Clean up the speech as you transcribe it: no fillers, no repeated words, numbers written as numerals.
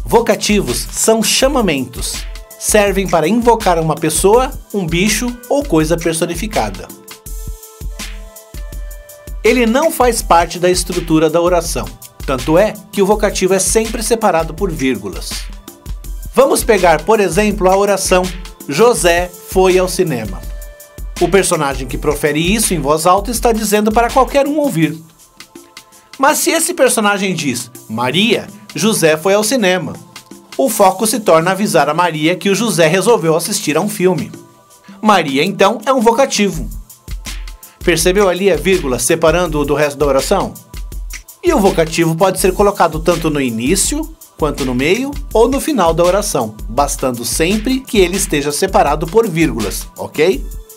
Vocativos são chamamentos. Servem para invocar uma pessoa, um bicho ou coisa personificada. Ele não faz parte da estrutura da oração, tanto é que o vocativo é sempre separado por vírgulas. Vamos pegar, por exemplo, a oração José foi ao cinema. O personagem que profere isso em voz alta está dizendo para qualquer um ouvir. Mas se esse personagem diz Maria, José foi ao cinema, o foco se torna avisar a Maria que o José resolveu assistir a um filme. Maria, então, é um vocativo. Percebeu ali a vírgula separando-o do resto da oração? E o vocativo pode ser colocado tanto no início, quanto no meio ou no final da oração, bastando sempre que ele esteja separado por vírgulas, ok?